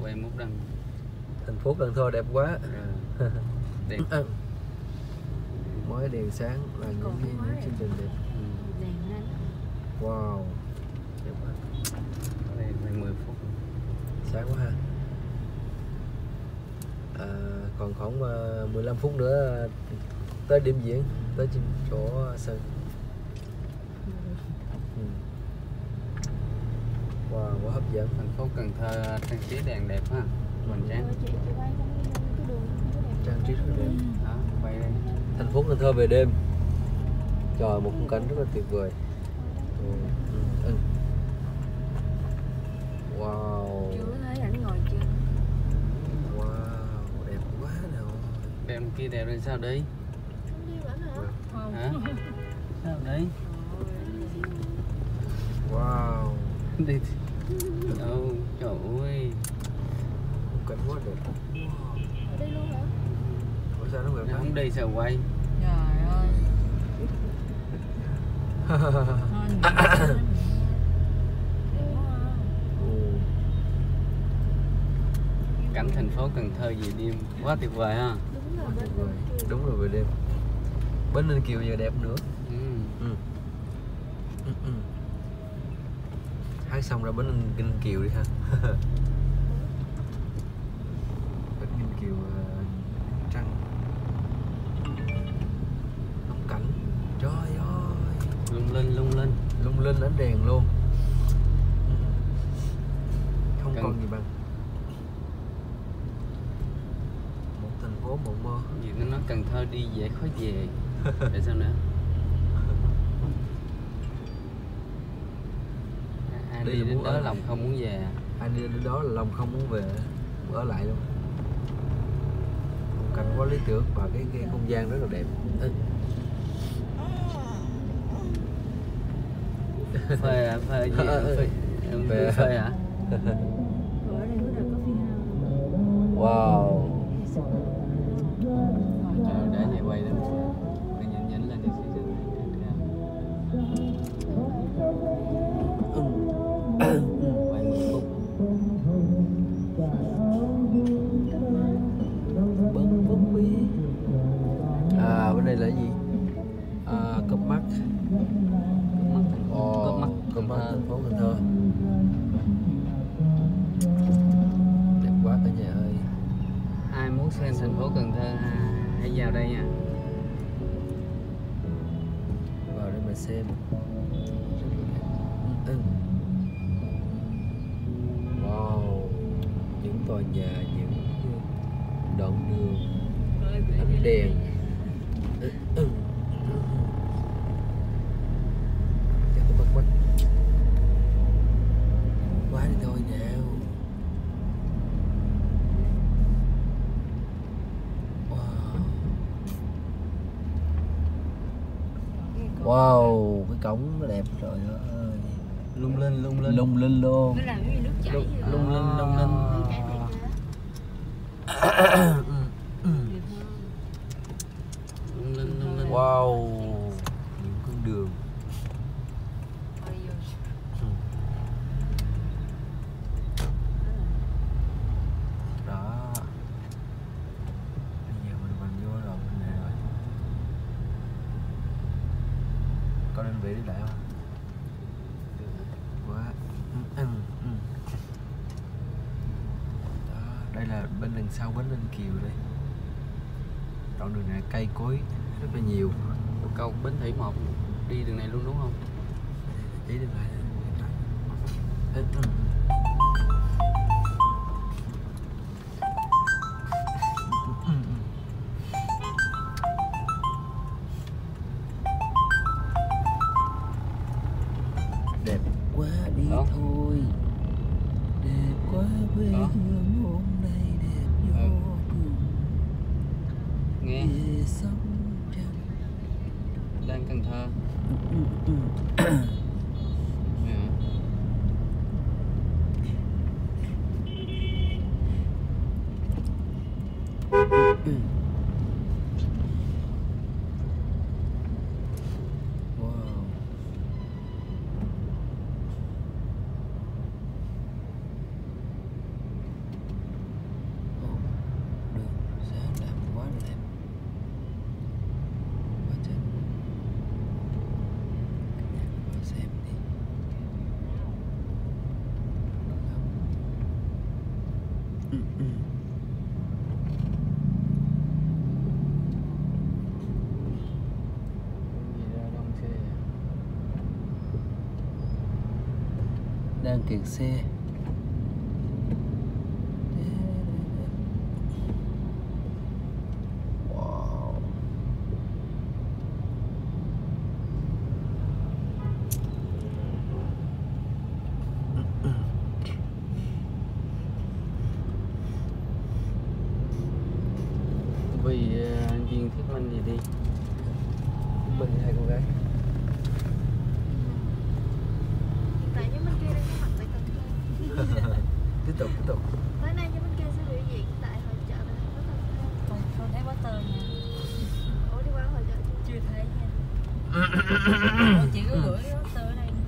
quay mốt đăng. Thành phố Cần Thơ đẹp quá. Đẹp. Mới đèn sáng là những chương trình đẹp. Wow, đẹp quá. Đây phải 10 phút. Sáng quá ha. Còn khoảng 15 phút nữa tới điểm diễn, tới chỗ sân. Wow, quá hấp dẫn. Thành phố Cần Thơ trang trí đèn đẹp ha. Hoành tráng. Trang trí rất là đẹp. Đó, quay đây. Thành phố Cần Thơ về đêm. Trời, một khung cảnh rất là tuyệt vời. Wow. Chưa thấy ảnh ngồi chưa? Wow, đẹp quá nào. Đem kia đẹp lên sao đi? Không. Hả? Sao đấy? Wow. Đi. Đâu, trời ơi. Khung cảnh quá đẹp. Ở đây luôn hả? Ủa sao nó Nó đẹp không đi sao quay? Trời ơi. Cảnh thành phố Cần Thơ về đêm quá tuyệt vời ha. Quá tuyệt vời. Đúng rồi, về đêm. Bến Ninh Kiều giờ đẹp nữa. Hát xong ra bến Ninh Kiều đi ha. Bến Ninh Kiều trăng. Ngắm cảnh. Trời ơi. Lung linh lung linh. Lung linh ánh đèn luôn. Không Cần... còn gì bằng một thành phố mộng mơ. Gì nó nói Cần Thơ đi dễ khó về. Để sao nữa? Ai đi đến đó lòng không muốn về. Ai đi đến đó là lòng không muốn về, ở lại luôn. Khung cảnh quá lý tưởng và cái không gian rất là đẹp. Phê à? Phê gì? Phê hả? Ở đây có được coffee house. Wow. Trời, để vậy quay lên. Quay nhỉnh lên đi xíu. Quay 10 phút. Bấm bí. Bên đây là cái gì? Cốp mắt. Cốp mắt thành phố Cần Thơ. Đẹp quá cả nhà ơi. Ai muốn xem thành phố Cần Thơ hãy vào đây nha. Vào đây mà xem. Wow. Những tòa nhà, những đoạn đường, ánh đèn. Chắc tôi bắt quách. Quá đi thôi nào. Wow, cái cổng nó đẹp trời ơi. Lung linh lung linh. Lung linh luôn. Nó làm cái nước chảy vậy. Lung linh lung linh. Nước chảy này Lung linh lung linh. Wow, những con đường. Đó. Bây giờ mình vô rồi bên này rồi. Có đơn vị đi lại không? Quá. Đó, đây là bên đằng sau bến Ninh Kiều đây. Đoạn đường này cây cối rất là nhiều. Câu Bến Thủy 1 đi đường này luôn đúng không? Chỉ đường này. Đẹp quá đi thôi. Đẹp quá quê hương hôm nay đẹp vô cùng. Nghe Về sông trăng. đang Cần Thơ. Wow. kẹt xe. Wow. Vì Duyên Thuyết Minh gì đi. Mình hai con gái. Hiện tại nhóm bên kia đang có mặt tại Cần Thơ. Tiếp tục. Tối nay nhóm bên kia sẽ biểu diễn tại hội chợ thành phố Cần Thơ. Con thấy poster nha. Ủa đi qua hội chợ chưa? Chưa thấy nha. Con chỉ có gửi cái poster ở đây.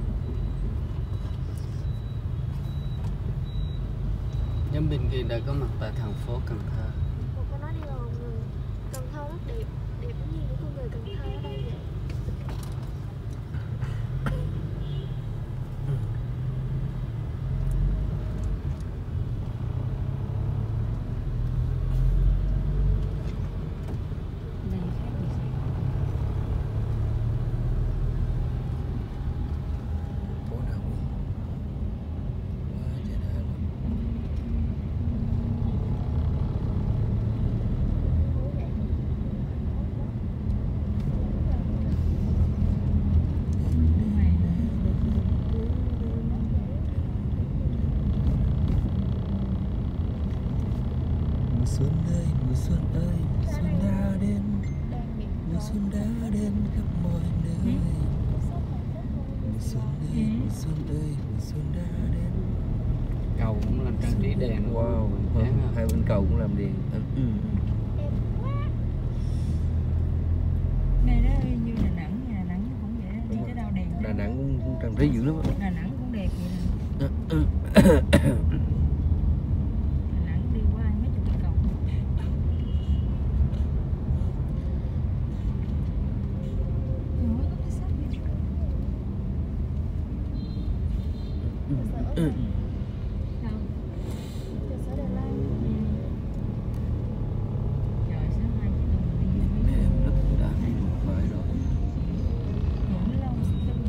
Nhóm bên kia đã có mặt tại thành phố Cần Thơ. Một con nói đi vào một người Cần Thơ rất đẹp, đẹp giống như những con người Cần Thơ ở đây vậy. Này khác gì sao? Phố nào vậy? Quá trời đã luôn. Ủa vậy? Mùa xuân ơi, mùa xuân ơi, mùa xuân đã đến. Đang miệt Mùa xuân đã đến khắp mọi nơi. Mùa xuân ơi, mùa xuân ơi, mùa xuân đã đến. Cầu cũng làm trang trí đèn luôn. Wow, Đáng không? hai bên cầu cũng làm đèn. đẹp quá. Này đó như Đà Nẵng, Đà Nẵng cũng vậy đó. Đi tới đâu đèn. Đà Nẵng cũng trang trí dữ lắm á. Đà Nẵng cũng đẹp vậy nè. Đà Nẵng đi qua mấy chục cây cầu. Ủa, có cái sách gì? Đâu? Cơ sở Đà Lạt. Trời, sáng mai chỉ cần đi Mẹ mấy em rất đã đi một vài rồi. Ngưỡng lâu.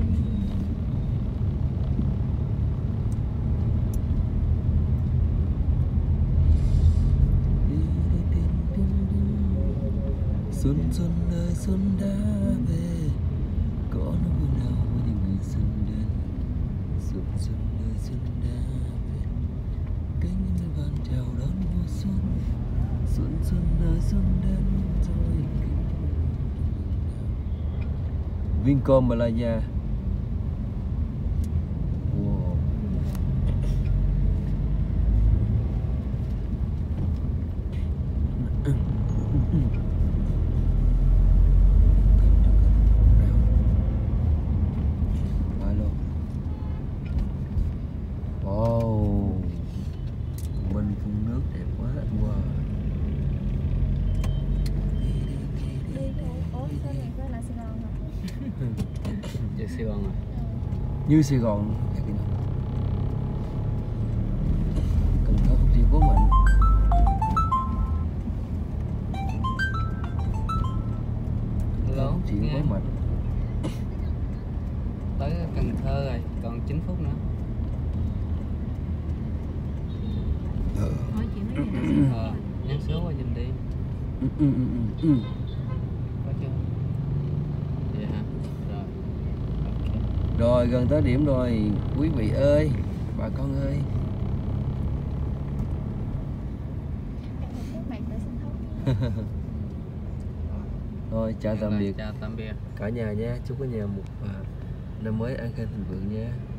Xuân xuân ơi xuân đã về, có nỗi buồn nào với những người xuân đến. Xuân xuân ơi xuân đã về, cánh những mây vàng chào đón mùa xuân. Xuân xuân ơi xuân đến rồi. Vincom Malaya. Wow. Alo. Wow. Bên phun nước đẹp quá. Wow. Đi ủa sao này quay lại Sài Gòn hả? Về Sài Gòn rồi. Như Sài Gòn. Cần Thơ không chỉ có mình. Hello, Không chỉ nghe. có mình. Tới Cần Thơ rồi, còn 9 phút nữa. Hỏi chị mấy ngày đó. Nhắn số qua giùm đi. Có chưa? Vậy hả? Rồi. Ok. Rồi gần tới điểm rồi quý vị ơi, bà con ơi. Các bạn tại sân khấu. Thôi chào tạm biệt Chào tạm biệt. cả nhà nha, chúc cả nhà một năm mới an khang thịnh vượng nha.